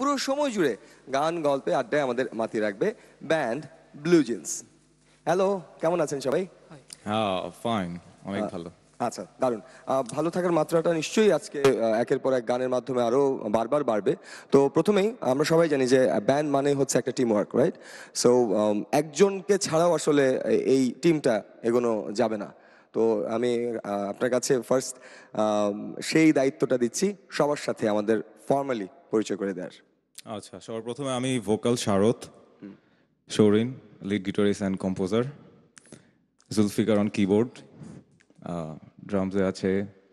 পুরো সময় জুড়ে গান গল্পে আড্ডায় আমাদের মাতিয়ে রাখবে ব্যান্ড ব্লু জিন্স। হ্যালো, কেমন আছেন সবাই? ফাইন, অনেক ভালো। আচ্ছা, দারুণ। ভালো থাকার মাত্রাটা নিশ্চয়ই আজকে একের পর এক গানের মাধ্যমে আরো বারবার বাড়বে। তো প্রথমেই আমরা সবাই জানি যে ব্যান্ড মানে হচ্ছে একটা টিম ওয়ার্ক, রাইট? সো একজনকে ছাড়াও আসলে এই টিমটা এগোনো যাবে না। তো আমি আপনার কাছে ফার্স্ট সেই দায়িত্বটা দিচ্ছি সবার সাথে আমাদের ফর্মালি পরিচয় করে দেওয়ার। আচ্ছা, সবার প্রথমে আমি vocal Sharad, Shourin lead guitarist and composer, Zulfikar on keyboard, ড্রামসে আছে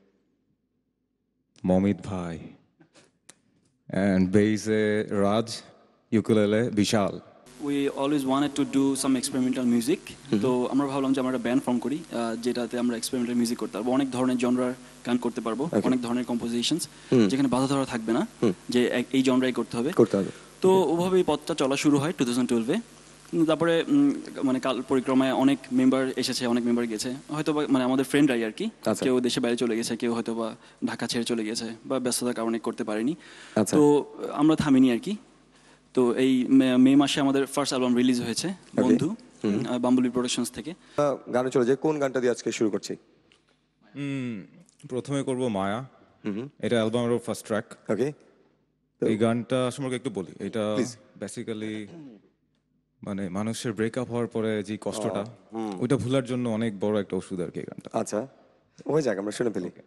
মমিত ভাই, অ্যান্ড বেইসে Raj, ukulele Bishal. We always wanted to do some experimental music. তো আমরা ভাবলাম যে আমরা একটা ব্যান্ড ফর্ম করি যেটাতে আমরা এক্সপেরিমেন্টাল মিউজিক করতে পারবো, অনেক ধরনের জনরার গান করতে পারবো, অনেক ধরনের কম্পোজিশনস, যেখানে বাধা ধরা থাকবে না যে এই জনরাই করতে হবে। তো ওভাবেই পথটা চলা শুরু হয় 2012-এ। তারপরে মানে কাল পরিক্রমায় অনেক মেম্বার এসেছে, অনেক মেম্বার গেছে, হয়তো মানে আমাদের ফ্রেন্ডরাই আর কি। কেউ দেশে বাইরে চলে গেছে, কেউ হয়তো বা ঢাকা ছেড়ে চলে গেছে বা ব্যস্ততার কারণে করতে পারেনি। তো আমরা থামিনি আর কি। তো এই মে মাসে আমাদের ফার্স্ট অ্যালবাম রিলিজ হয়েছে বন্ধু, বাম্বুলি প্রোডাকশনস থেকে। গানে চলে যে কোন গানটা দিয়ে আজকে শুরু করছি? প্রথমে করব মায়া, এটা অ্যালবামের ফার্স্ট ট্র্যাক। ওকে, এই গানটা সম্পর্কে একটু বলি। এটা বেসিক্যালি মানে মানুষের ব্রেকআপ হওয়ার পরে যে কষ্টটা, ওইটা ভুলার জন্য অনেক বড় একটা ওষুধ আর কি এই গানটা। আচ্ছা, হয়ে যাক, আমরা শুনে ফেলি।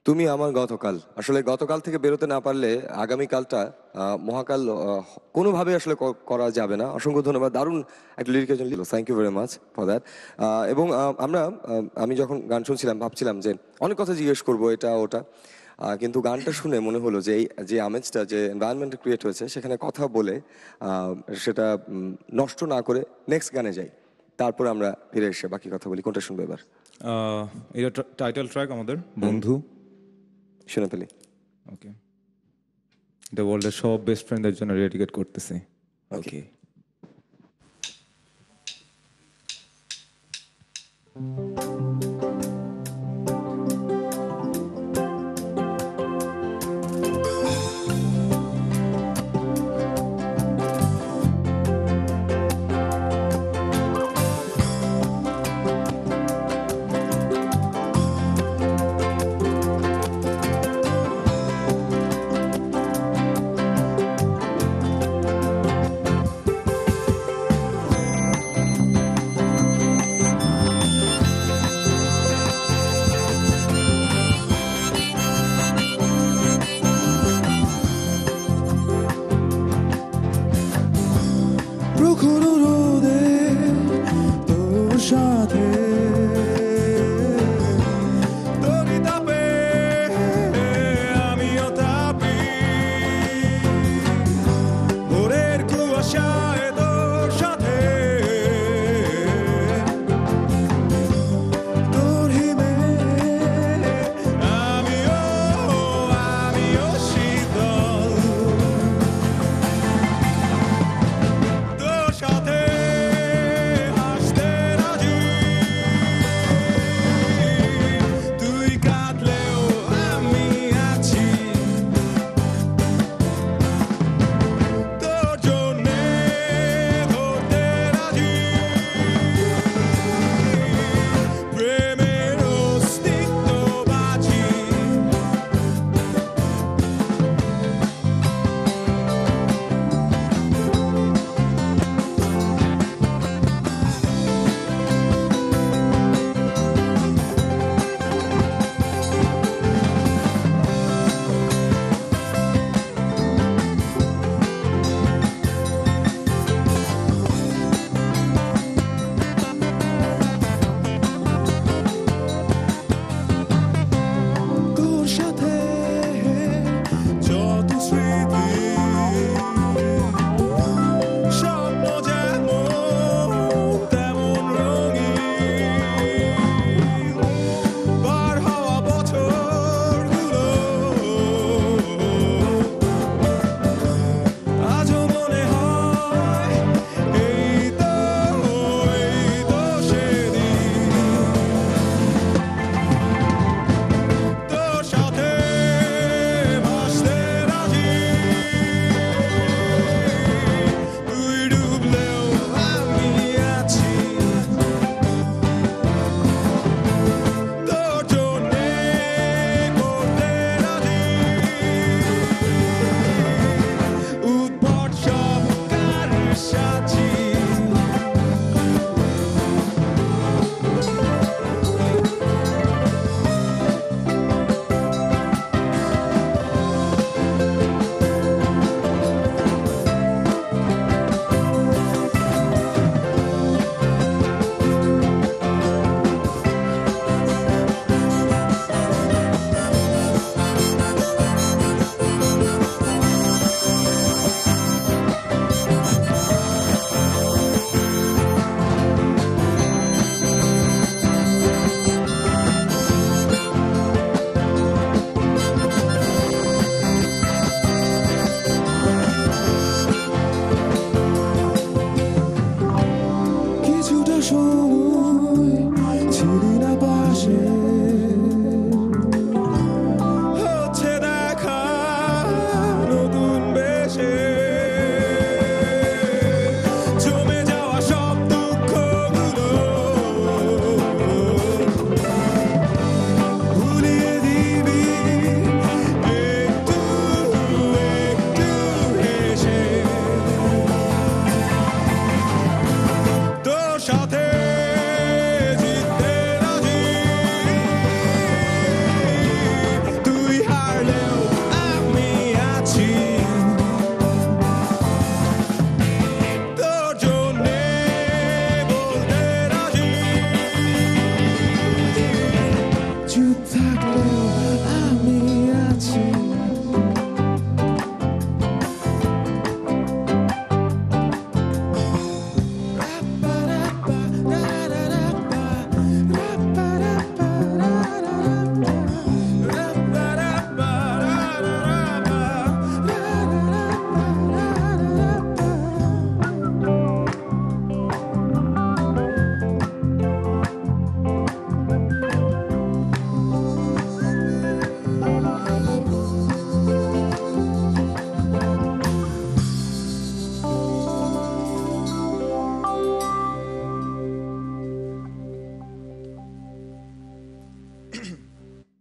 তুমি আমার গতকাল, আসলে গতকাল থেকে বেরোতে না পারলে আগামীকালটা মহাকাল কোনোভাবে আসলে করা যাবে না। অসংখ্য ধন্যবাদ, দারুণ একটা লিরিকের জন্য, thank you very much for that. এবং আমি যখন গান শুনছিলাম ভাবছিলাম যে অনেক কথা জিজ্ঞেস করবো এটা ওটা, কিন্তু গানটা শুনে মনে হলো যে এই যে আমেজটা, যে এনভায়রনমেন্ট ক্রিয়েট হয়েছে, সেখানে কথা বলে সেটা নষ্ট না করে নেক্সট গানে যাই, তারপর আমরা ফিরে এসে বাকি কথা বলি। কোনটা শুনবো এবার? এটা টাইটেল ট্র্যাক আমাদের বন্ধু। শুনে ফেলি। ওকে, এটা ওয়ার্ল্ডের সব বেস্ট ফ্রেন্ডদের জন্য ডেডিকেট করতেছি। ওকে।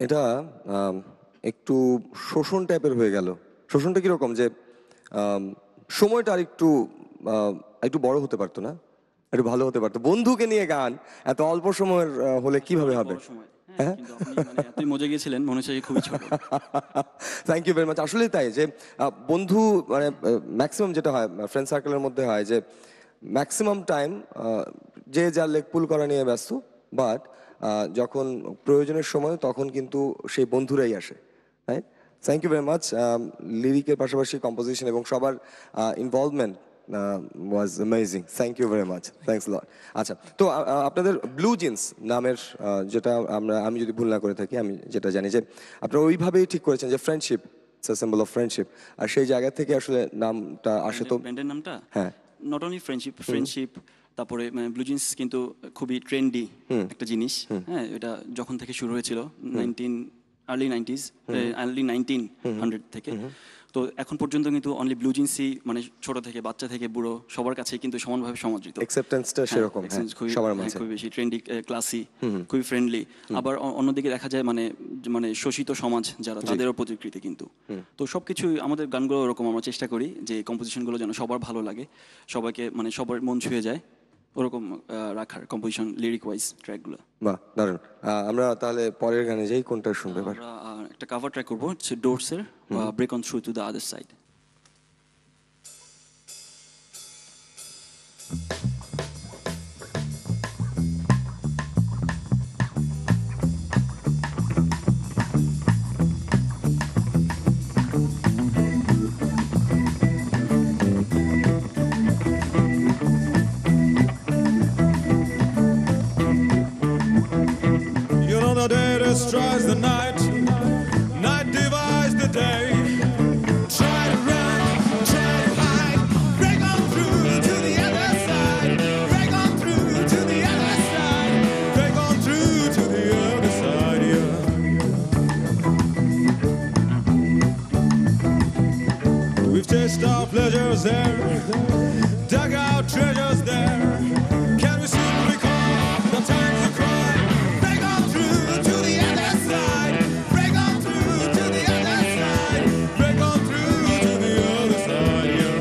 এটা একটু শোষণ টাইপের হয়ে গেল। শোষণটা কিরকম যে সময়টা আর একটু একটু বড় হতে পারতো না, একটু ভালো হতে পারতো। বন্ধুকে নিয়ে গান এত অল্প সময়ের হলে কিভাবে হবে? বড় সময়। হ্যাঁ, কিন্তু আপনি মানে এতই মজা গিয়েছিলেন মনে হচ্ছে যে খুবই ছোট। Thank you very much. আসলে তাই যে বন্ধু মানে ম্যাক্সিমাম যেটা হয় ফ্রেন্ড সার্কেলের মধ্যে হয় যে ম্যাক্সিমাম টাইম যে যার লেগ পুল করা নিয়ে ব্যস্ত, বাট যখন প্রয়োজনের সময় তখন কিন্তু সেই বন্ধুরাই আসে, right? Thank you very much. লিরিকের পাশাপাশি কম্পোজিশন এবং সবার involvement was amazing. Thank you very much, thanks lot. আচ্ছা, তো আপনাদের ব্লু জিন্স নামের যেটা আমি যদি ভুল না করে থাকি, আমি যেটা জানি যে আপনারা ওইভাবেই ঠিক করেছেন যে friendship, it's a symbol of friendship, আর সেই জায়গা থেকে আসলে নামটা আসে। তো ব্র্যান্ডের নামটা হ্যাঁ, নট অনলি ফ্রেন্ডশিপ, তারপরে মানে ব্লু জিন্স কিন্তু খুবই ট্রেন্ডি একটা জিনিস। হ্যাঁ, এটা যখন থেকে শুরু হয়েছিল আর্লি 1900 থেকে, তো এখন পর্যন্ত কিন্তু অনলি ব্লু জিন্সই মানে ছোট থেকে বাচ্চা থেকে বুড়ো সবার কাছে কিন্তু সমানভাবে সমাদৃত। অ্যাকসেপ্টেন্সটা সেরকম সবার মাঝে। খুবই বেশি ট্রেন্ডি, ক্লাসি, খুবই ফ্রেন্ডলি। আবার অন্যদিকে দেখা যায় মানে মানে শোষিত সমাজ যারা, তাদেরও প্রতিকৃতি কিন্তু। তো সবকিছু আমাদের গানগুলো এরকম, আমরা চেষ্টা করি যে কম্পোজিশনগুলো যেন সবার ভালো লাগে, সবাইকে মানে সবার মন ছুঁয়ে যায়, ওরকম রাখার কম্পোজিশন লিরিক ওয়াইজ ট্র্যাকগুলো। বাহ, দারুণ। আমরা তাহলে পরের গানে যাই, কোনটা শুনবে এবার? আমরা একটা কাভার ট্র্যাক করবো, হচ্ছে ডোরসের break on through to the other side. You know the day destroys the night, night divides the day. Try to run, try to hide, break on through to the other side, break on through to the other side, break on through to the other side, yeah. We've chased our pleasures there, dug out treasures there. Can we soon recall the times of crime? Break on through to the other side, break on through to the other side, break on through to the other side, yeah.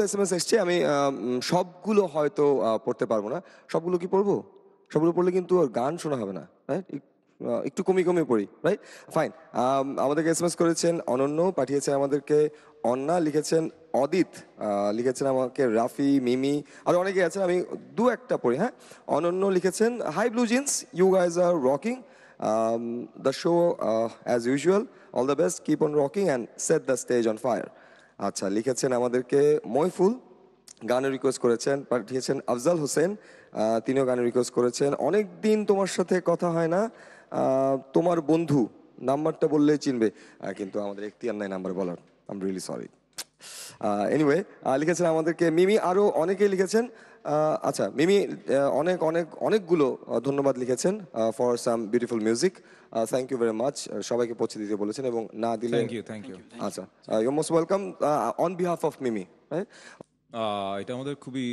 SMS এসছে, আমি সবগুলো হয়তো পড়তে পারবো না। সবগুলো কি পড়বো? সবগুলো পড়লে কিন্তু আর গান শোনা হবে না, রাইট? একটু কমিয়ে পড়ি, রাইট? ফাইন। আমাদেরকে এসএমএস করেছেন অনন্য, পাঠিয়েছেন আমাদেরকে অন্না, লিখেছেন অদিত, লিখেছেন আমাকে রাফি, মিমি, আর অনেকে আছেন, আমি দু একটা পড়ি। হ্যাঁ, অনন্য লিখেছেন, hi blue jeans, you guys are rocking the show as usual, all the best, keep on rocking and set the stage on fire. আচ্ছা, লিখেছেন আমাদেরকে মইফুল, গানের রিকোয়েস্ট করেছেন, পাঠিয়েছেন আফজাল হোসেন, তিনিও গানের রিকোয়েস্ট করেছেন। অনেক দিন তোমার সাথে কথা হয় না, তোমার বন্ধু, নাম্বারটা বললেই চিনবে, কিন্তু আমাদের এখতিয়ার নাই নাম্বার বলার, I am really sorry. Anyway, লিখেছেন আমাদেরকে মিমি, আরও অনেকেই লিখেছেন। আচ্ছা, মিমি অনেকগুলো ধন্যবাদ লিখেছেন for some beautiful music. Thank you very much. সবাইকে পৌঁছে দিতে বলেছেন এবং না দিলে থ্যাংক ইউ। আচ্ছা, you most welcome on behalf of Mimi. এটা আমাদের খুবই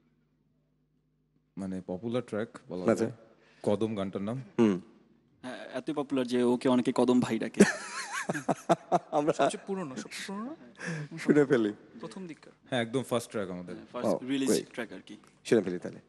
মানে পপুলার ট্র্যাক বলা আচ্ছা। যায়, কদম গানটার নাম। হ্যাঁ, এত পপুলার যে ওকে অনেকে কদম ভাই ডাকে। আমরা সবচেয়ে পুরনো শুনে ফেলি, প্রথম দিককার। হ্যাঁ, একদম ফার্স্ট ট্র্যাক আমাদের। First release great. ট্র্যাক আর কি। শুনে ফেলি তাহলে।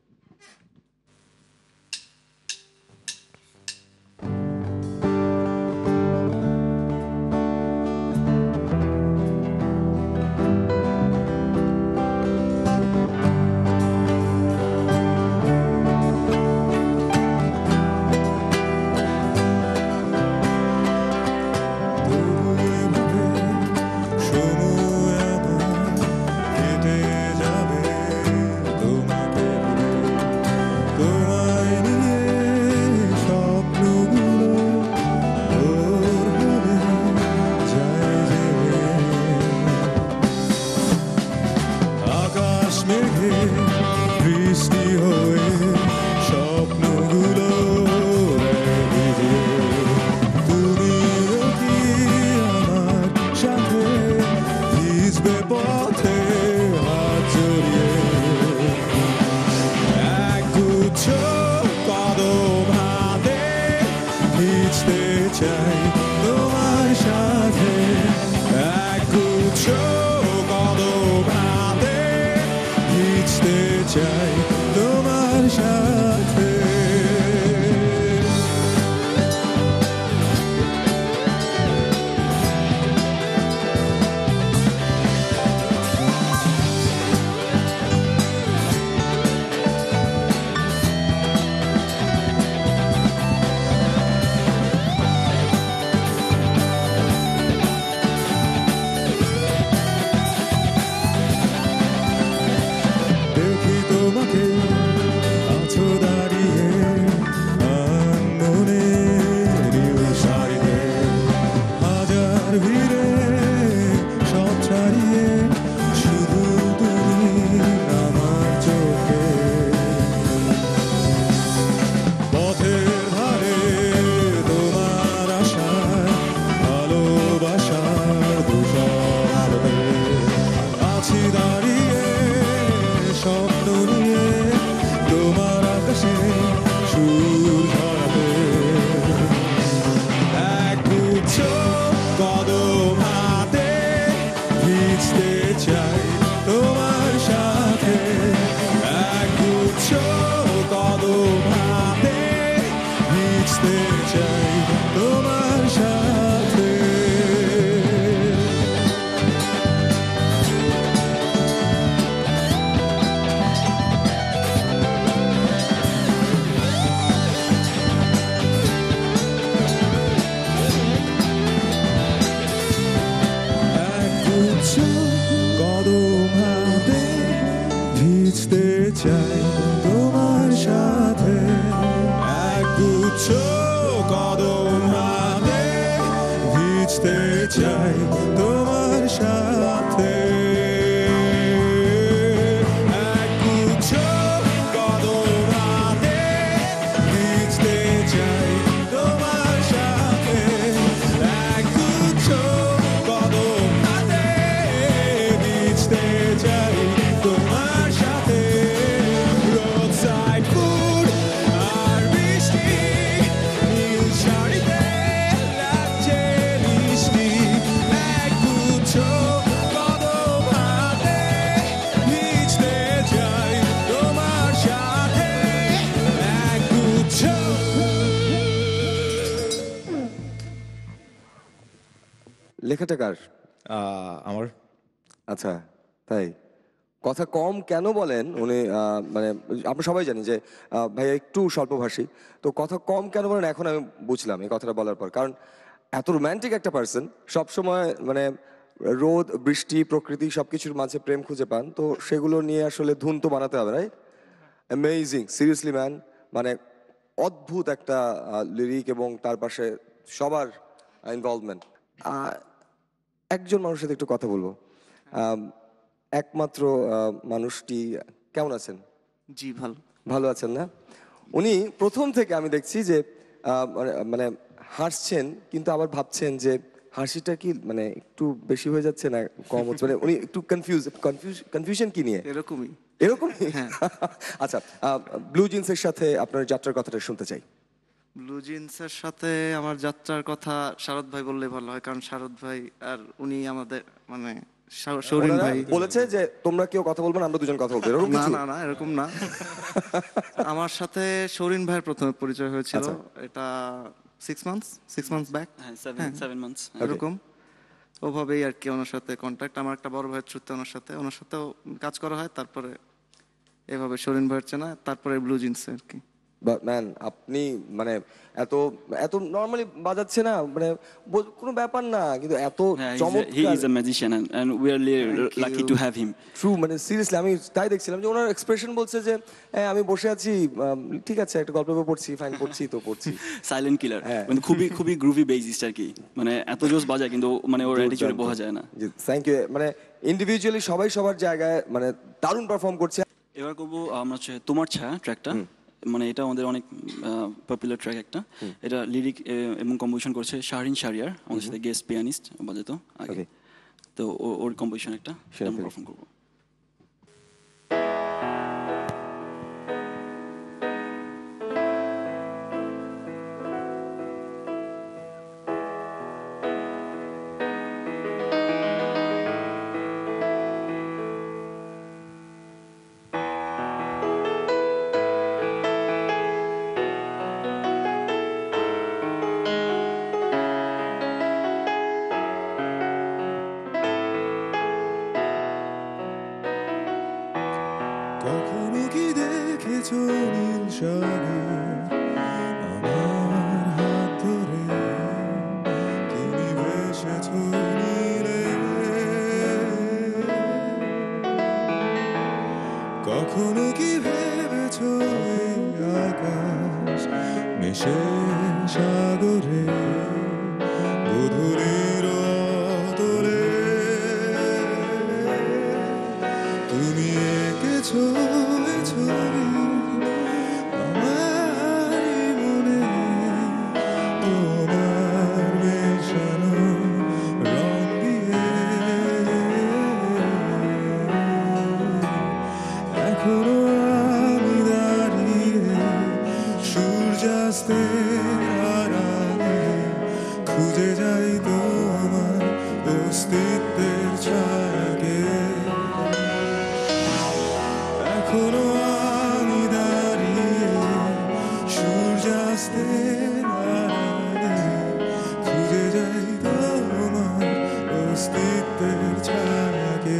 সময় আমার কেটে যাবে তোমাকে ভুলে, তোমায় নিয়ে স্বপ্নগুলো ভোর হবে যায় যে। আকাশ মেঘে বৃষ্টি হয়ে স্বপ্নগুলো দেয় ভিজিয়ে। তুমিও কি আমার সাথে ভিজবে পথে হাত জড়িয়ে? একগুচ্ছ কদম হাতে ভিজতে চাই তোমার সাথে, একগুচ্ছ কদম হাতে ভিজতে চাই তোমার সাথে। দেখি তোমাকে আছো দাঁড়িয়ে আনমনের শাড়িতে, হাজার ভিড়ে সব ছাড়িয়ে শুধু তুমি আমার চোখে। পথের ধারে তোমার আশায় ভালোবাসার ধূসর আছি দাঁড়িয়ে স্বপ্ন নিয়ে তোমার আকাশে সুর ঝরাতে। একগুচ্ছ কদম হাতে ভিজতে চাই তোমার সাথে, একগুচ্ছ কদম হাতে ভিজতে চাই তোমার সাথে। একগুচ্ছ কদম হাতে ভিজতে চাই তোমার সাথে, একগুচ্ছ কদম হাতে ভিজতে চাই তোমার সাথে। একগুচ্ছ কদম হাতে ভিজতে চাই তোমার সাথে, একগুচ্ছ কদম হাতে ভিজতে চাই তোমার সাথে। রোডসাইড ফুড আর বৃষ্টি, নীল শাড়িতে লাগছে মিষ্টি, একগুচ্ছ লেখাটা কার? আমার আচ্ছা, তাই? কথা কম কেন বলেন উনি? মানে আমরা সবাই জানি যে ভাইয়া একটু স্বল্পভাষী, তো কথা কম কেন বলেন এখন আমি বুঝলাম এই কথাটা বলার পর। কারণ এত রোম্যান্টিক একটা পার্সন, সবসময় মানে রোদ বৃষ্টি প্রকৃতি সবকিছুর মাঝে প্রেম খুঁজে পান, তো সেগুলো নিয়ে আসলে ধুন তো বানাতে হবে, রাইট? অ্যামেজিং, সিরিয়াসলি ম্যান, মানে অদ্ভুত একটা লিরিক এবং তার পাশে সবার ইনভলভমেন্ট। একজন মানুষের সাথে একটু কথা বলবো। আম, একমাত্র মানুষটি কেমন আছেন? জি ভালো। ভালো আছেন না? উনি প্রথম থেকে আমি দেখছি যে মানে হাসছেন, কিন্তু আবার ভাবছেন যে হাসিটা কি মানে একটু বেশি হয়ে যাচ্ছে না কম হচ্ছে, মানে উনি একটু কনফিউশন কি নিয়ে এরকমই। এরকমই? আচ্ছা, ব্লু জিন্সের সাথে আপনার যাত্রার কথাটা শুনতে চাই। ব্লু জিন্সের সাথে আমার যাত্রার কথা শারদ ভাই বললে ভালো হয়, কারণ শারদ ভাই আর উনি আমাদের মানে শরীন ওনারা ভাই। বলেছে যে তোমরা কেউ কথা বলবে না, আমরা দুজন কথা বলবো, এরকম না কিছু? না না, এরকম না। আমার সাথে শরীন ভাইয়ের প্রথমে পরিচয় হয়েছিল, আচ্ছা। এটা 6 মান্থস ব্যাক, হ্যাঁ 7 মান্থস। এরকম। ওভাবেই আর কি ওনার সাথে কন্ট্যাক্ট। আমার একটা বড় ভাইয়ের থ্রুতে ওনার সাথেও কাজ করা হয়, তারপরে এভাবে শরীন ভাইয়ের চেনা, তারপরে ব্লু জিন্সে আর কি। বাট ম্যান, আপনি মানে এত এত নর্মালি বাজাচ্ছে না, মানে কোনো ব্যাপার না, কিন্তু এত He চমৎকার is a magician and we are Thank lucky you. to have him. True, মানে সিরিয়াসলি আমি তাই দেখছিলাম যে ওনার এক্সপ্রেশন বলছে যে হ্যাঁ আমি বসে আছি, ঠিক আছে একটা গল্প বই পড়ছি, ফাইন পড়ছি তো পড়ছি। সাইলেন্ট কিলার, হ্যাঁ। মানে খুবই গ্রুভি বেসিস্ট আর কি, মানে এত জোস বাজায় কিন্তু মানে ওর অ্যাটিটিউডে বোঝা যায় না। Thank you. মানে ইন্ডিভিজুয়ালি সবাই সবার জায়গায় মানে দারুণ পারফর্ম করছে। এবার করবো আমরা হচ্ছে তোমার ছায়া ট্র্যাকটা, মানে এটা আমাদের অনেক পপুলার ট্র্যাক একটা। এটা লিরিক এবং কম্পোজিশন করছে শাহরিন শাহরিয়ার, আমাদের সাথে গেস্ট পিয়ানিস্ট বাজাতো আগে। Okay. তো ওর কম্পোজিশন একটা সেটা আমরা ফেলি। পারফর্ম করবো। কখনো কি দেখেছো নীল সাগর আমার হাত ধরে, তুমি ভেসেছো নীলে। কখনো কি ভেবেছো এই আকাশ মিশে সাগরে, গধূলির অতলে তুমি এঁকেছো এ ছবি আমার মনে, তোমার মেশানো রং দিয়ে। এখনো আমি দাঁড়িয়ে সূর্যাস্তের আড়ালে, খুঁজে যাই তোমার অস্তিত্বের ছায়াকে। এখনো আমি দাঁড়িয়ে সূর্যাস্তের আড়ালে, খুঁজে যাই তোমার অস্তিত্বের ছায়াকে।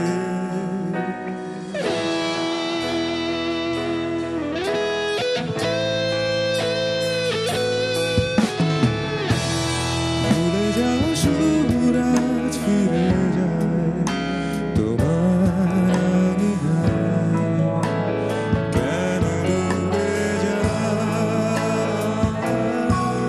ভুলে যাও সুর আজ ফিরে যায় তোমার আঙিনায়, কেন ডুবে যায়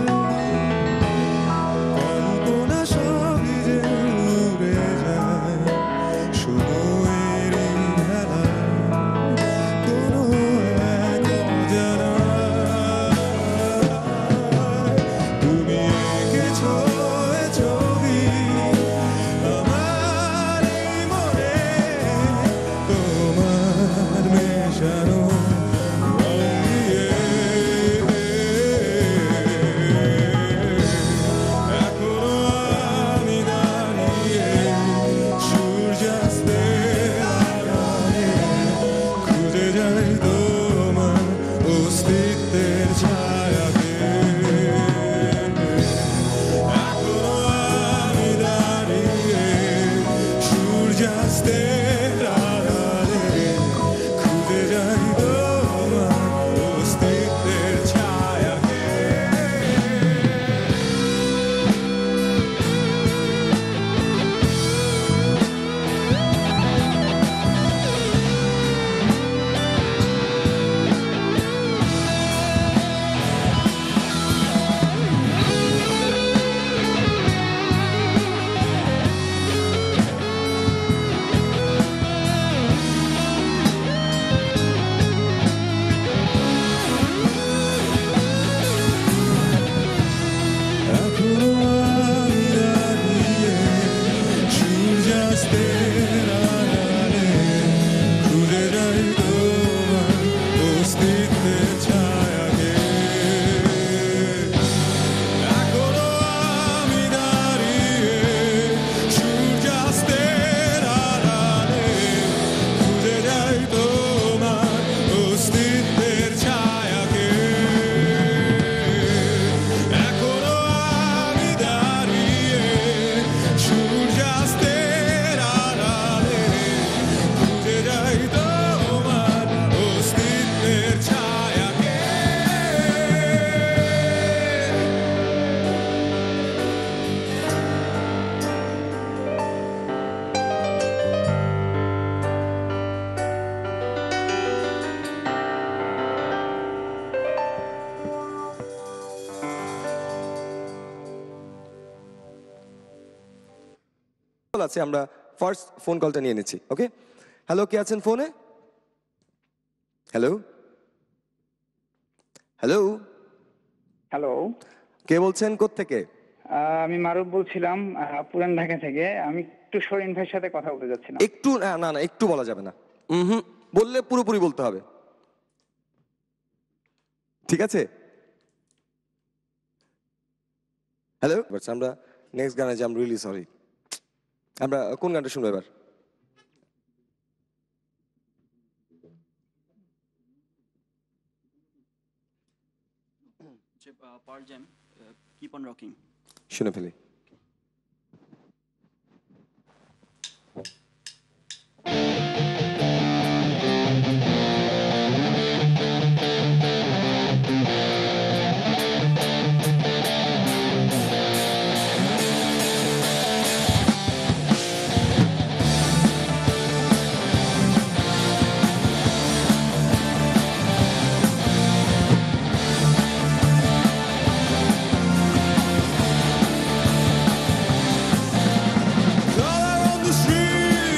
কল আছে, আমরা ফার্স্ট ফোন কলটা নিয়ে নিচ্ছি। ওকে, হ্যালো, কে আছেন ফোনে? হ্যালো হ্যালো, হ্যালো, কে বলছেন, কোত্থেকে? আমি মারুফ বলছিলাম পুরান ঢাকা থেকে। আমি একটু শরীন ভাইয়ের সাথে কথা বলতে যাচ্ছিলাম। একটু না না না, একটু বলা যাবে না। হুম, বললে পুরোপুরি বলতে হবে, ঠিক আছে? হ্যালো, আমরা নেক্সট গানে যাই। রিয়েলি সরি, আমরা কোন গানটা শুনবো এবার? Pearl Jam, keep on rocking. শুনে ফেলি। Color on the street.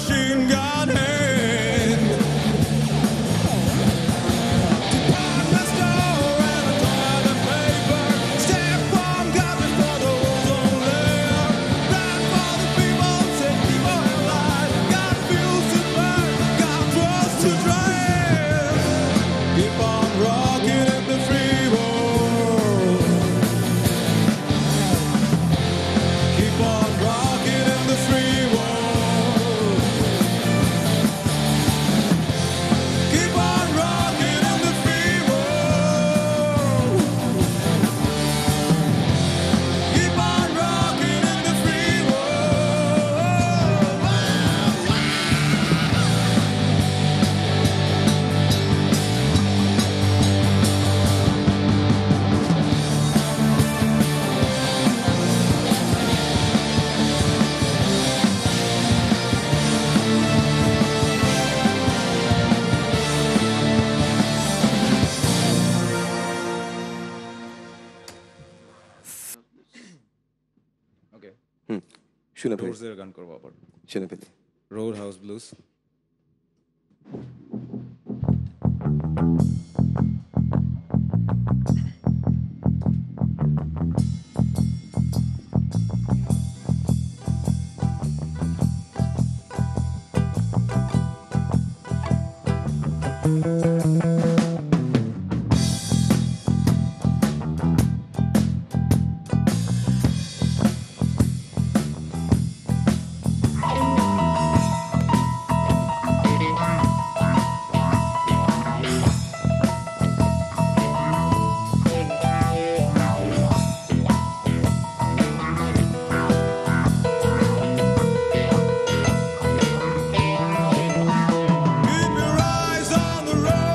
machine gun hand. Department store and a toilet paper. Step one, got before the ozone layer. Run for the people, set people alive. Got fuels to burn, got trust to drive. Keep on rocking in the free world. Keep on rocking in the free world. Keep on rocking in the free world. Keep on rocking in the free world. ওকে শুনে ফেলি রোডসের গান করবো আবার শুনে ফেলি Road House Blues Keep your eyes on the road.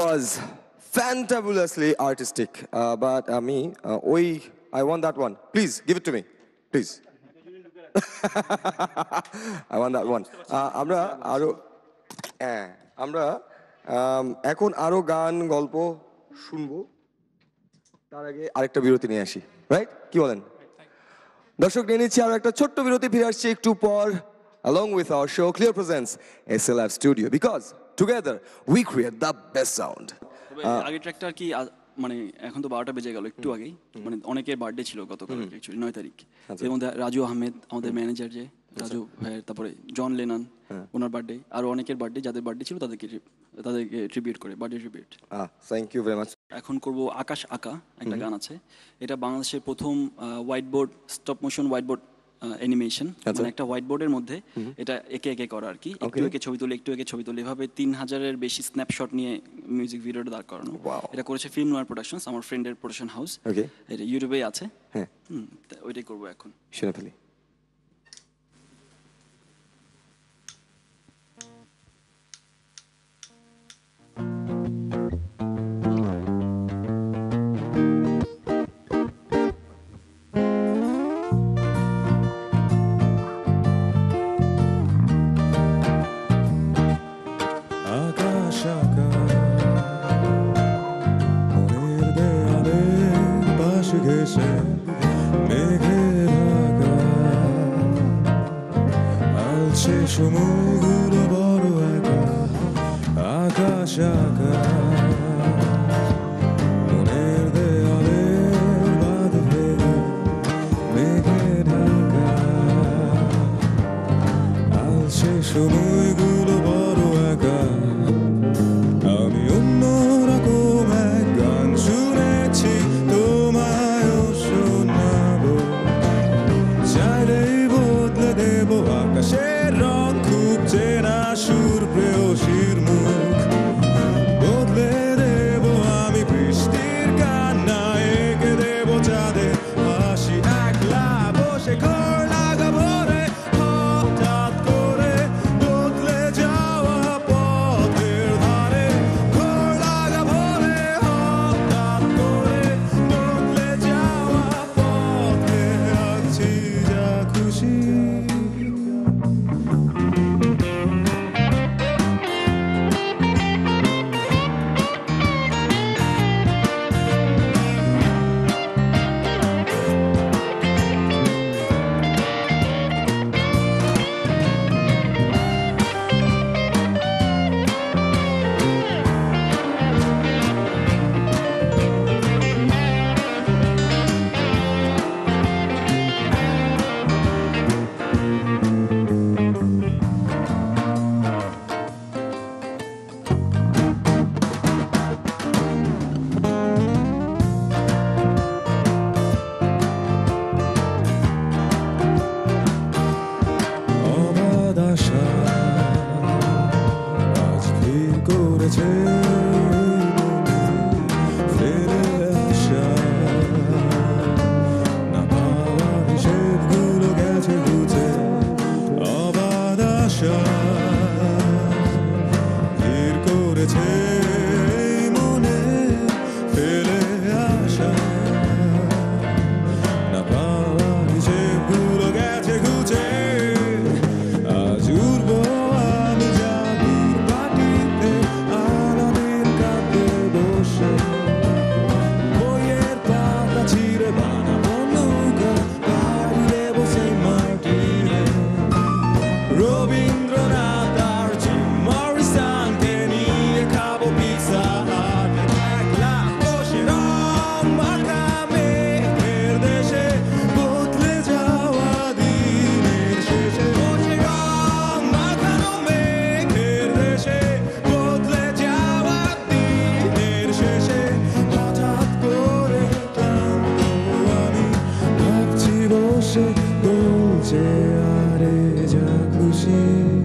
was fantabulously artistic. But me, I want that one. Please give it to me. Please. I want that one. আমরা আরো আমরা এখন আরো গান গল্প শুনবো, তার আগে আরেকটা বিরতি নিয়ে আসি, রাইট? কি বলেন? দর্শক, নিয়ে নিচ্ছি আরো একটা ছোট্ট বিরতি, ফিরে আসছি একটু পর। Along with our show, Clear presents SLF Studio because together we create the best sound. তবে আগের ট্র্যাকটা আর কি মানে এখন তো 12টা বেজে গেল, একটু আগেই মানে অনেকের বার্থডে ছিল গতকাল, অ্যাকচুয়ালি 9 তারিখ। এর মধ্যে রাজু আহমেদ আমাদের ম্যানেজার, যে রাজু ভাইয়ের, তারপরে জন লেনন ওনার বার্থডে, আরো অনেকের বার্থডে, যাদের বার্থডে ছিল তাদেরকে ট্রিবিউট করে, birthday tribute. Thank you very much. এখন করব আকাশ আঁকা, একটা গান আছে, এটা বাংলাদেশের প্রথম white board, stop motion white board animation, মানে একটা হোয়াইট বোর্ডের মধ্যে এটা একে একে করা আর কি, একটু একে ছবি তুলে, একটু একে ছবি তুলে, এভাবে 3000-এর বেশি স্ন্যাপশট নিয়ে মিউজিক ভিডিওটা দাঁড় করানো। এটা করেছে ফিল্ম নোয়ার প্রোডাকশনস, আমার ফ্রেন্ডের প্রোডাকশন হাউস। এটা ইউটিউবে আছে, হ্যাঁ, ওইটাই করবো এখন, শুনে ফেলি। আকাশ আঁকা মনের দেয়ালে পাশ ঘেঁষে মেঘের ঢাকা, আলছে সময়গুলো বড় একা। আকাশ আঁকা মনের দেয়ালে বাঁধ ভেঙে মেঘের ঢাকা, আলছে সময়গুলো বড় একা। আমি অন্যরকম এক গান শুনেছি, তোমায়ও শোনাবো, চাইলেই বদলে দেবো আকাশের রং, খুব চেনা সুর প্রেয়সীর মুখ, বদলে দেবো আমি বৃষ্টির কান্না, এঁকে দেবো চাঁদের হাসি। একলা বসে ঘর লাগাবো রে, হঠাৎ করে বদলে যাওয়া পথের ধারে, ঘর লাগাবো রে, হঠাৎ করে বদলে যাওয়া পথে, আছি যা খুশি। অবাধ আশা আজ ভিড় করেছে মনে, ফেলে আসা না পাওয়া হিসেবগুলো গেছে ঘুচে। অবাধ আশা ভিড় করেছে মনে, ফেলে আসা না পাওয়া হিসেবগুলো গেছে ঘুচে। আজ উড়বো আমি জাদুর পাটিতে, আলাদিন কাঁদে বসে, বইয়ের পাতা ছিঁড়ে বানাবো নৌকা, পাড়ি দেবো সেই মাটিতে। রবীন্দ্রনাথ আর জিম মরিসনকে নিয়ে খাবো পিৎজা হাট, একলা বসে রং মাখা মেঘের দেশে, বদলে যাওয়া দিনের শেষে, বসে রং মাখানো মেঘের দেশে, বদলে যাওয়া দিনের শেষে, হঠাৎ করে ক্লান্ত আমি ভাবছি বসে, বলছে আরে যা খুশি।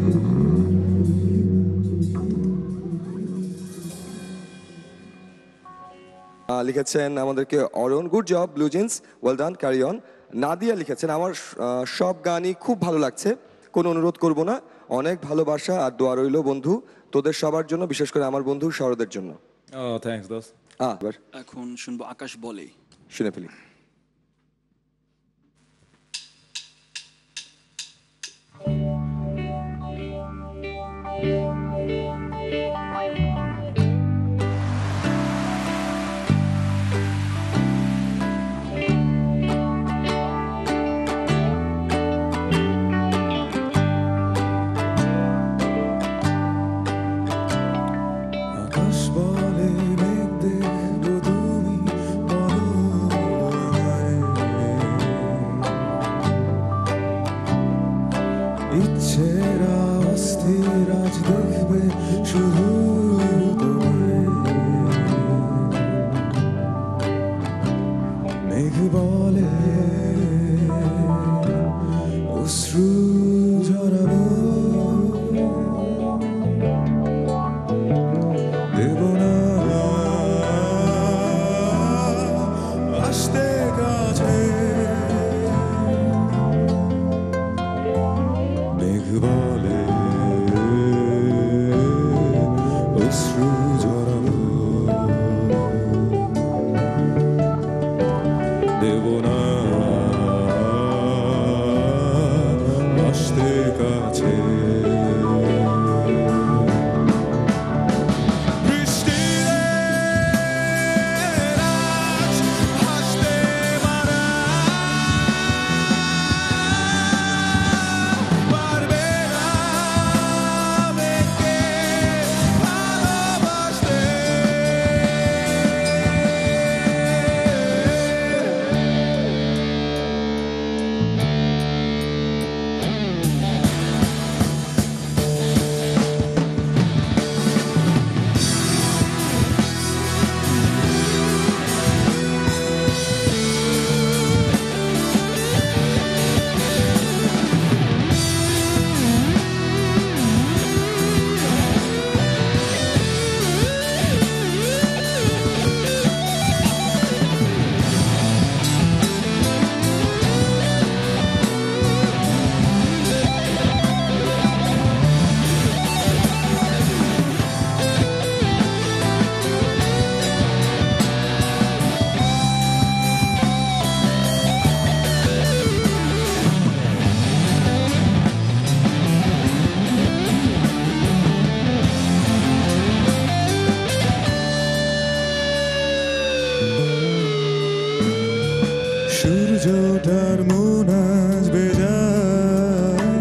লিখেছেন আমাদেরকে Arun, good job blue jeans, well done, carry on. Nadia লিখেছেন আমার সব গানই খুব ভালো লাগছে, কোনো অনুরোধ করব না, অনেক ভালোবাসা আর দোয়া রইল বন্ধু তোদের সবার জন্য, বিশেষ করে আমার বন্ধু শরদের জন্য। Oh, thanks, Dos. এবার এখন শুনবো আকাশ বলে। শুনে ফেলি। আকাশ বলে মেঘ দেখবো তুমি বলো আমায়। ইচ্ছেরা অস্থির আজ দেখবে শুধু তোমায়। মেঘ বলে অশ্রু ঝরাবো, দেব না আসতে কাছে। মেঘ বলে অশ্রু ঝরাবো, দেব না আসতে কাছে। সূর্যটার মন আজ বেজায়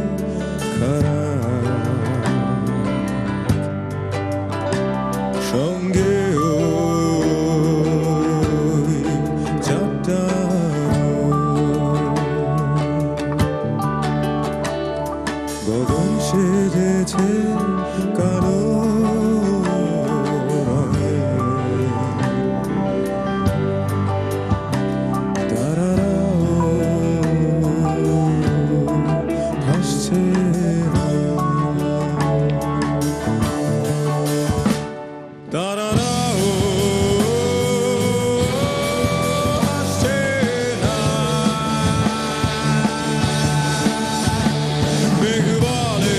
খারাপ, সঙ্গে ওই চাপটা গগন সেজেছে কালো রঙে। ভাসছে না, তারারাও ভাসছে না। মেঘ বলে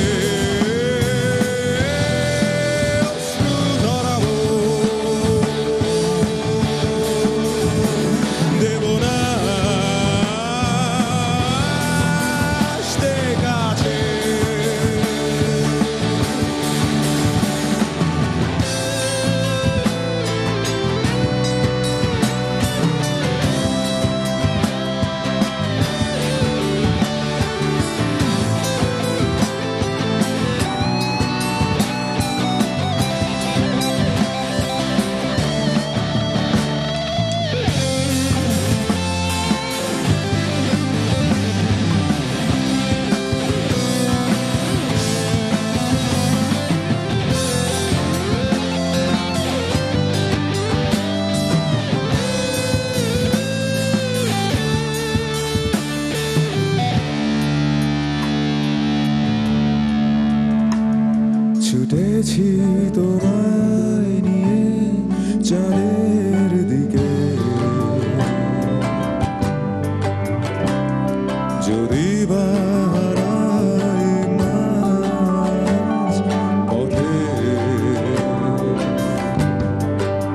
অশ্রু ঝরাবো, দেব না আসতে কাছে। ছুটেছি তোমায় নিয়ে চাঁদের দিকে, যদি বা হারাই মাঝ পথে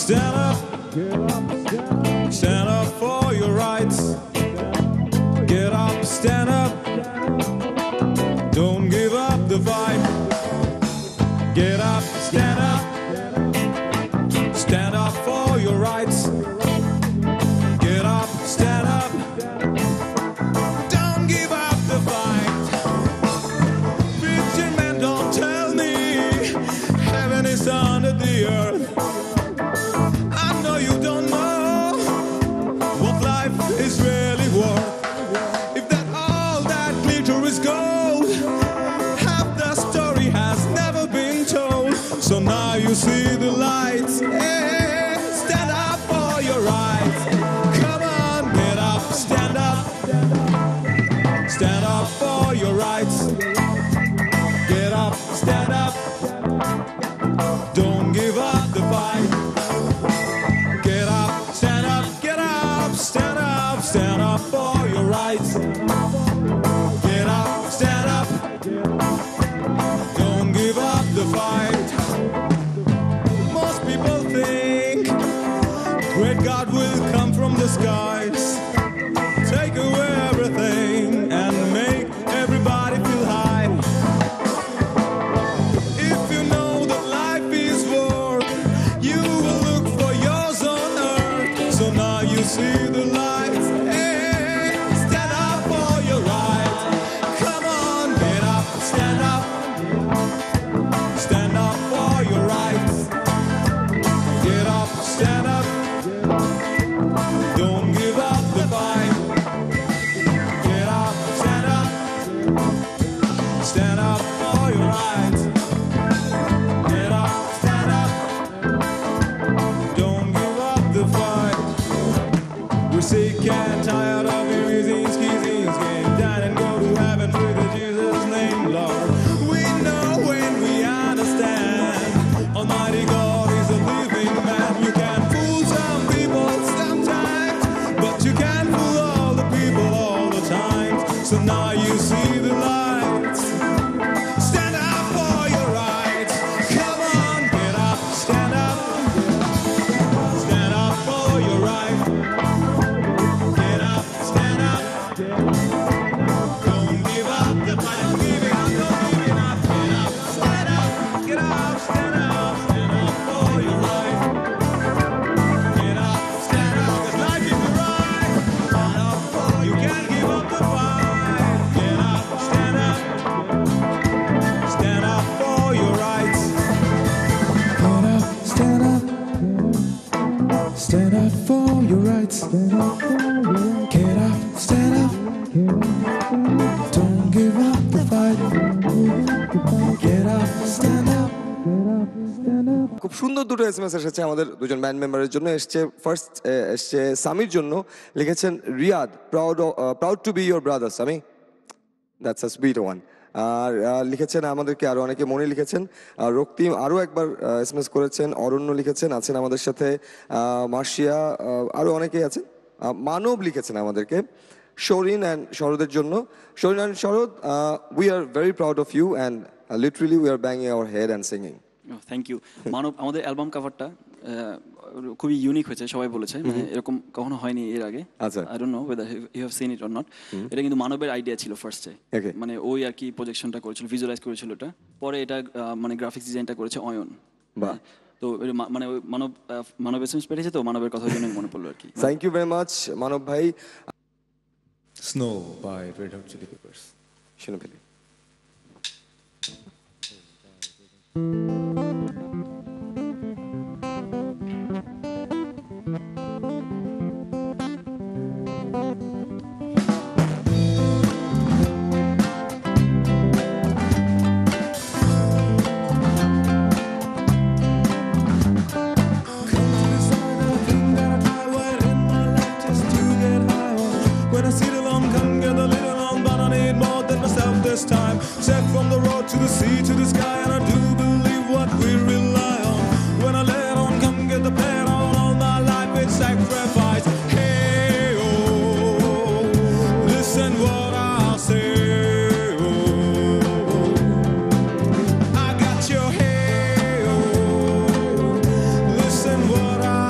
stand up. Stand up for your rights. Get up, stand up. Don't give up the fight. Get up, stand up. Stand up for your rights. Get up, stand up. Don't give up the fight. Preaching man, don't tell me heaven is under the earth. I know you don't know what life is really worth. If that all that glitter is gold, half the story has never been told. So now you see the lights. Hey, stand up for your rights. Come on, get up, stand up. Stand up for your rights. Get up, stand up. Don't give up the fight. Get up, stand up, get up, stand up, stand up for your rights. Get up, stand up. Don't give up the fight. Most people think great God will come from the skies, take away everything and make everybody feel high. If you know that life is work, you will look for yours on earth. So now you see the lights. Hey, stand up for your rights. Come on, get up, stand up. Stand up for your rights. Get up, stand up. Don't give up the fight. Get up, stand up. Stand up for your rights. Get up, stand up. Don't give up the fight. We're sick and tired of erasing, squeezing, skin down and go to heaven with the Jesus name, Lord. We know when we understand Almighty God is a living man. You can fool some people sometimes, but you can't fool all the people all the time. So now you see the lights. Stand up for your rights. Come on, get up, stand up. Stand up for your rights. Get up, stand up. Don't give up the fight. Don't give it up, don't give it up. Get up, stand up. Get up, stand up. Stand up for your rights. Get up, stand up. 'Cause life is right. Stand up for you can't give up the fight. Get up, stand up. Stand up for your rights. Get up, stand up. Stand up for your rights. Get up, stand up. Don't give up the fight. Get up, stand up. খুব সুন্দর দুটো SMS এসেছে আমাদের দুজন band মেম্বারের জন্য। First এসছে সামির জন্য, লিখেছেন Riyad, proud to be your brother Sami, that's a sweet one. আর লিখেছেন আমাদেরকে আরো অনেকে, মনে লিখেছেন, রক্তিম আরো একবার এসএমএস করেছেন, অরণ্য লিখেছেন, আছেন আমাদের সাথে মার্শিয়া, আরো অনেকেই আছেন। মানব লিখেছেন আমাদেরকে, শরিন অ্যান্ড শরদের জন্য। Sharin and Sharad, we are very proud of you and literally we are banging our head and singing. Thank you. Manab, আমাদের অ্যালবাম কাভারটা খুবই ইউনিক হয়েছে, সবাই বলেছে, মানে এরকম কখনো হয়নি এর আগে। আচ্ছা। I don't know whether you have seen it or not. এটা কিন্তু মানবের আইডিয়া ছিল ফার্স্টে, Okay. মানে ওই আর কি প্রজেকশনটা করেছিল, ভিজুয়ালাইজ করেছিল এটা, পরে এটা মানে গ্রাফিক্স ডিজাইনটা করেছে অয়ন। বাহ। তো এটা মানে ওই মানব এসএমএস পেয়েছে, তো মানবের কথা জন্য মনে পড়লো আর কি। Thank you very much Manab ভাই। Snow by Red Hot Chili Peppers. শুনে ফেলি। When I see the long, come get a little long, but I need more than myself this time. Set from the road to the sea to the sky, and I do believe what we rely on. When I let on, come get the pen on, all my life it's sacrifice. Hey, oh, listen what I'll say. Oh, I got your hey, oh, listen what I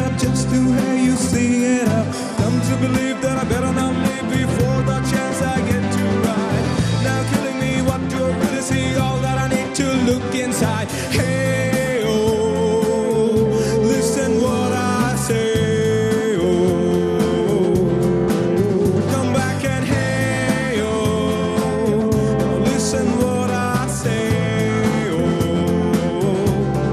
just to hear you sing it out. Come to believe that I better not leave before the chance I get to ride. Now killing me, what do I really see? All that I need to look inside. Hey, oh, listen what I say. Oh, come back and hey, oh, now listen what I say. Oh,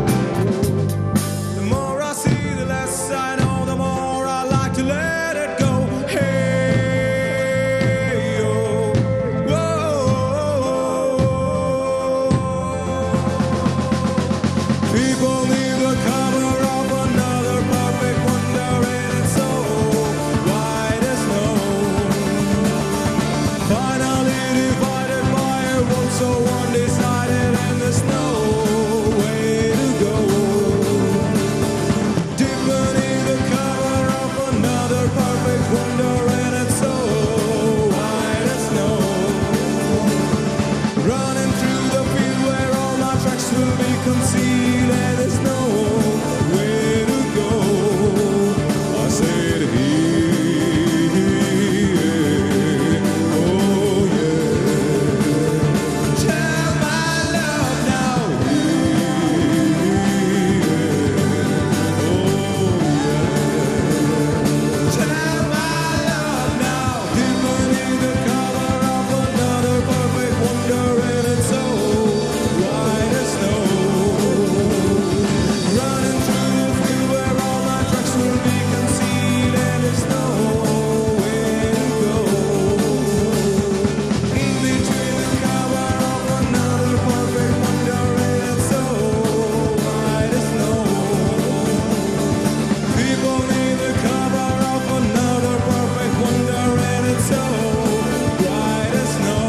the more I see, the less I know. The more I like to let it go. Hey, oh, whoa. People need the cover of another perfect wonder, and it's so white as snow. Finally divided by a world so undecided, and there's no way to go. Deep beneath the cover of another perfect wonder, and it's so white as snow. Running through the field where all my tracks will be concealed, and there's no way to go. I said, here, oh yeah. Tell my love now, tell my love now. Deep beneath the cover of another perfect wonder, and it's so white as snow. Running through the field where all my tracks will be concealed, and there's no way to go. In between the cover of another perfect wonder, and it's so white as snow. People need the cover of another perfect wonder, and it's so white as snow.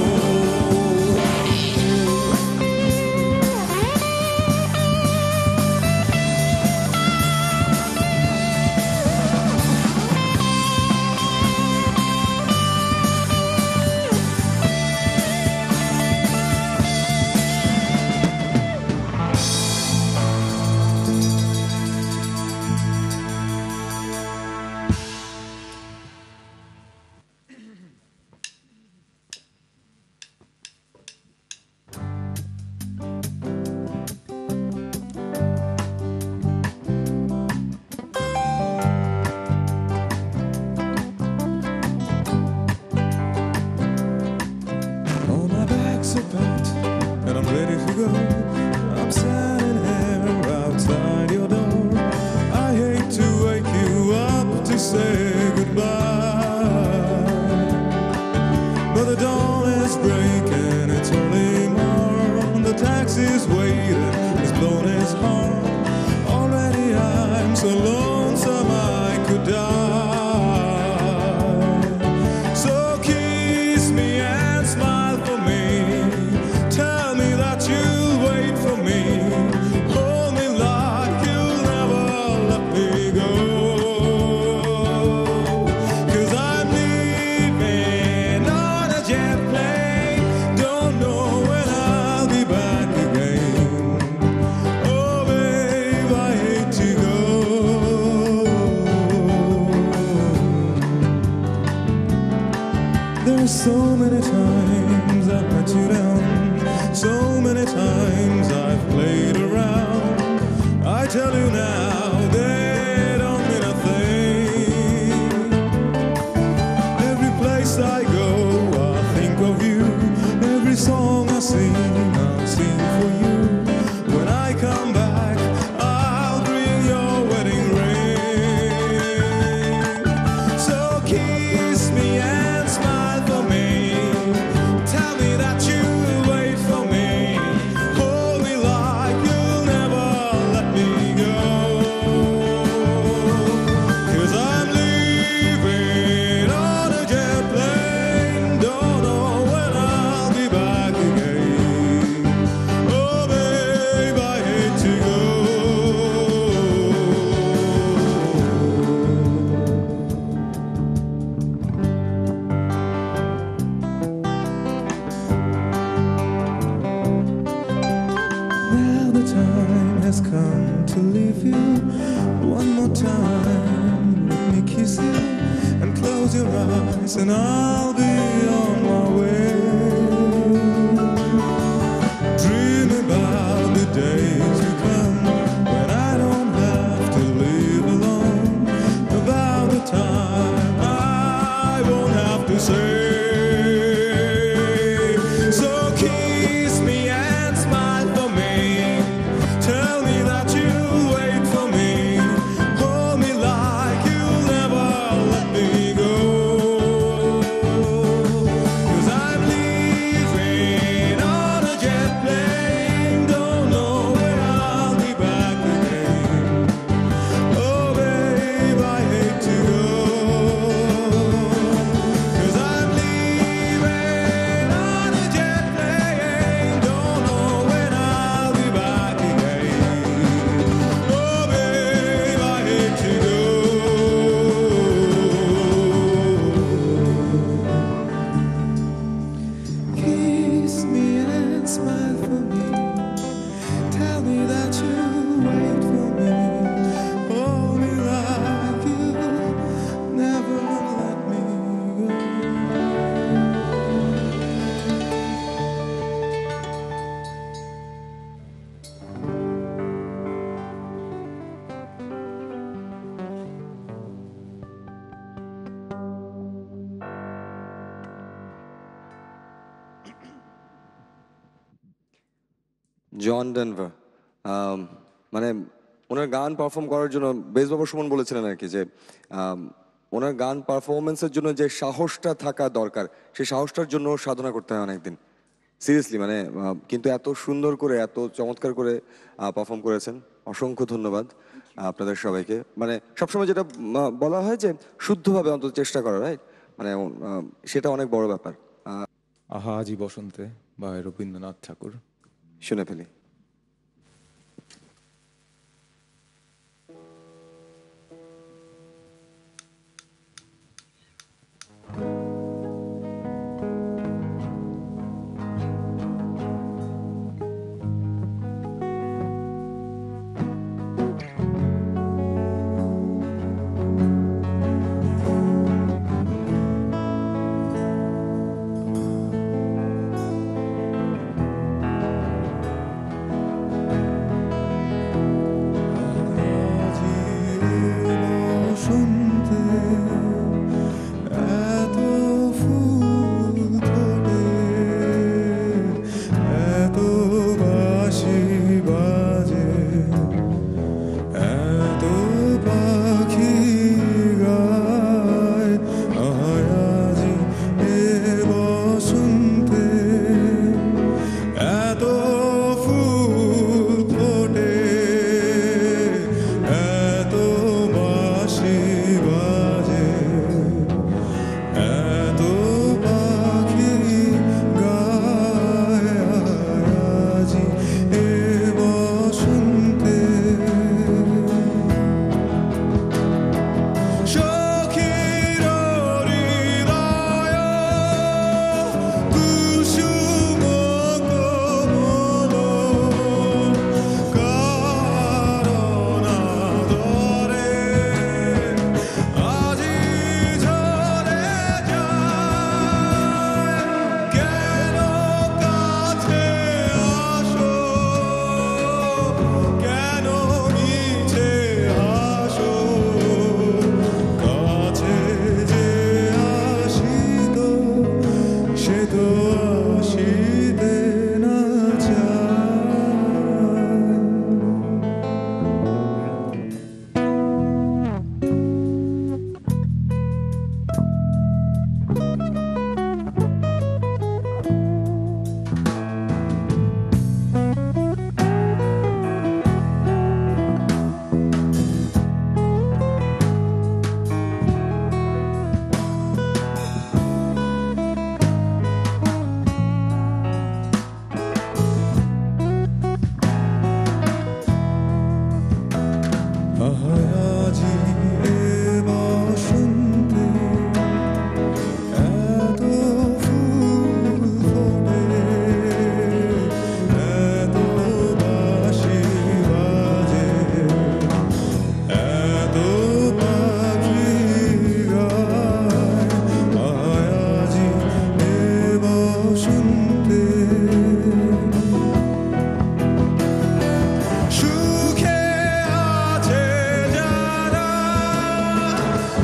All my bags are packed and I'm ready to go. I'm standing here outside your door. I hate to wake you up to say goodbye, but the dawn is breaking, it's early morn. The taxi's waiting, it's blown his horn. Already I'm so lonesome I could die. So kiss me and smile for me. Tell me that you'll wait for me. Hold me like you'll never let me go. 'Cause I'm leaving on a jet plane. Don't know when I'll be back again. Oh babe, I hate to go. paradise and I'll be on my way. Dream about the days to come when I don't have to live alone. About the time I won't have to say. So kiss me and smile for me. Tell me that you'll wait for me. Hold me like you'll never let me go. 'Cause I'm leaving on a jet plane. Don't know when I'll be back again. Oh babe, I hate to go. 'Cause I'm leaving on a jet plane. Don't know when I'll be back again. Oh babe, I hate to go. Kiss me and smile for me. Tell me that you'll wait for me. Hold me like you never let me go. John Denver মানে ওনার গান perform করার জন্য বেসবাবু সুমন বলেছিলেন আর কি যে ওনার গান পারফরমেন্সের জন্য যে সাহসটা থাকা দরকার সেই সাহসটার জন্য সাধনা করতে হয় অনেকদিন সিরিয়াসলি মানে কিন্তু এত সুন্দর করে এত চমৎকার করে পারফর্ম করেছেন অসংখ্য ধন্যবাদ আপনাদের সবাইকে মানে সবসময় যেটা বলা হয় যে শুদ্ধভাবে অন্তত চেষ্টা করা রাইট মানে সেটা অনেক বড় ব্যাপার আহা আজি বসন্তে বা রবীন্দ্রনাথ ঠাকুর। শুনে ফেলি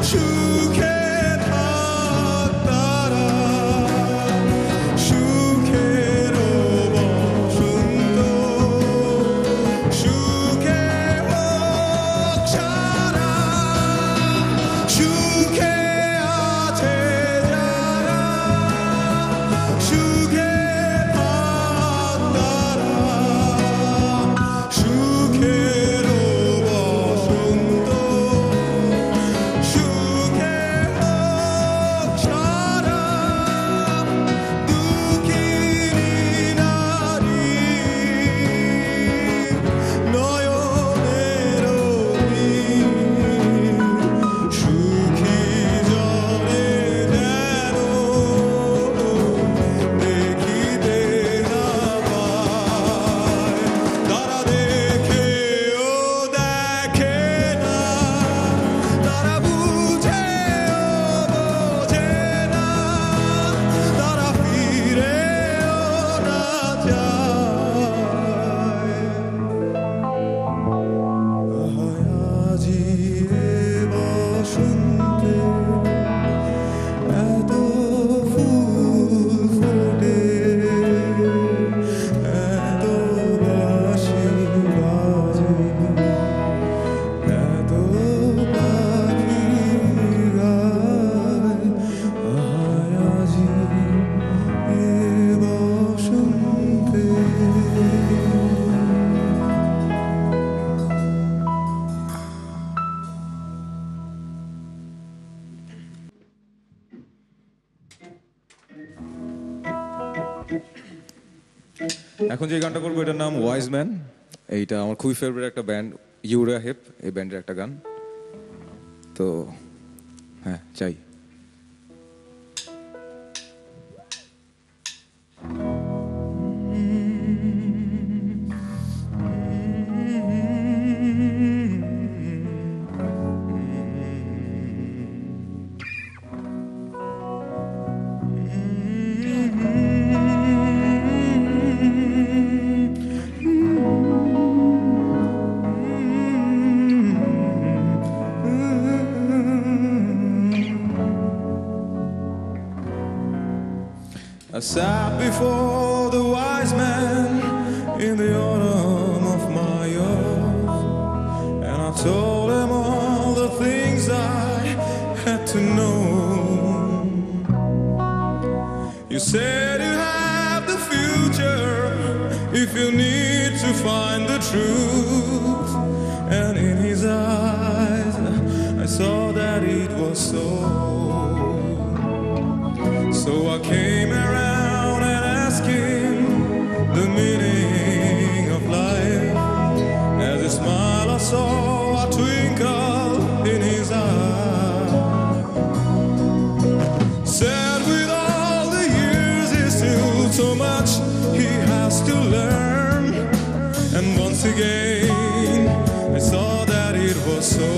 সুখে থাক তারা সুখের বসন্ত সুখে হোক সারা সুখে আছে যারা সুখে থাক তারা সুখের বসন্ত সুখে হোক সারা দুঃখিনী নারী নয়নের সুখী জলে যেন দেখিতে না পায় তারা দেখেও দেখে না তারা বুঝেও বোঝে না তারা ফিরেও না যায় আজি এ বসন্তে এত ফুল ফোটে এত বাঁশি বাজে এত পাখি গায় আজি এ বসন্তে এখন যে গানটা করবো এটার নাম ওয়াইজ ম্যান। এইটা আমার খুবই ফেভারিট একটা ব্যান্ড, ইউরা হিপ, এই ব্যান্ডের একটা গান। তো হ্যাঁ, চাই। I sat before the wise man in the autumn of my youth, and I told him all the things I had to know. You said you have the future if you need to find the truth, and in his eyes I saw that it was so. So I came around and asked him the meaning of life. As he smiled, I saw a twinkle in his eye. Said with all the years, there's still so much he has to learn. And once again, I saw that it was so.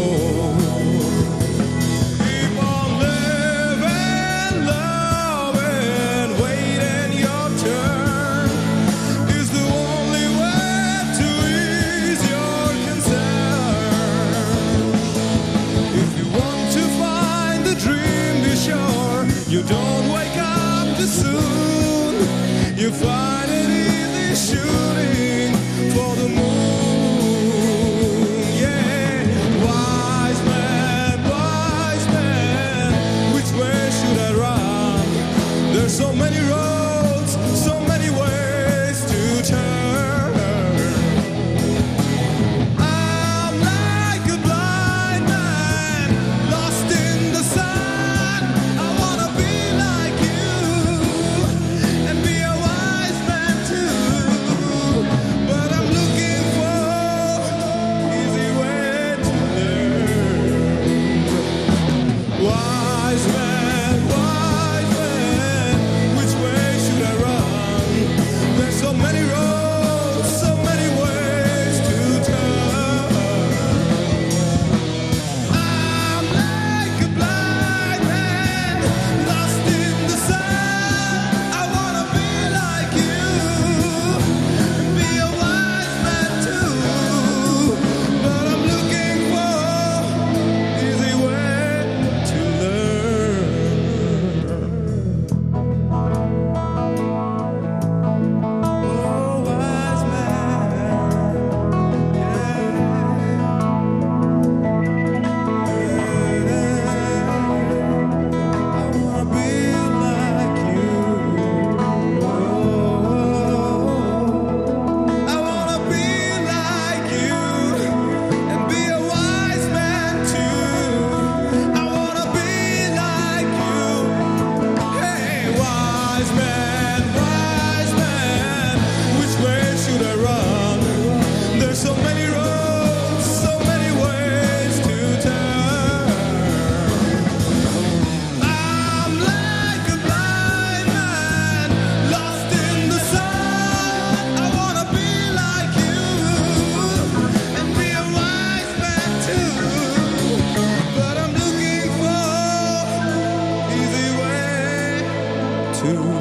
Keep on living, loving, waiting your turn is the only way to ease your concern. If you want to find the dream, be sure you don't wake up too soon. You find it easy shooting for the moon. Yeah, wise man. too.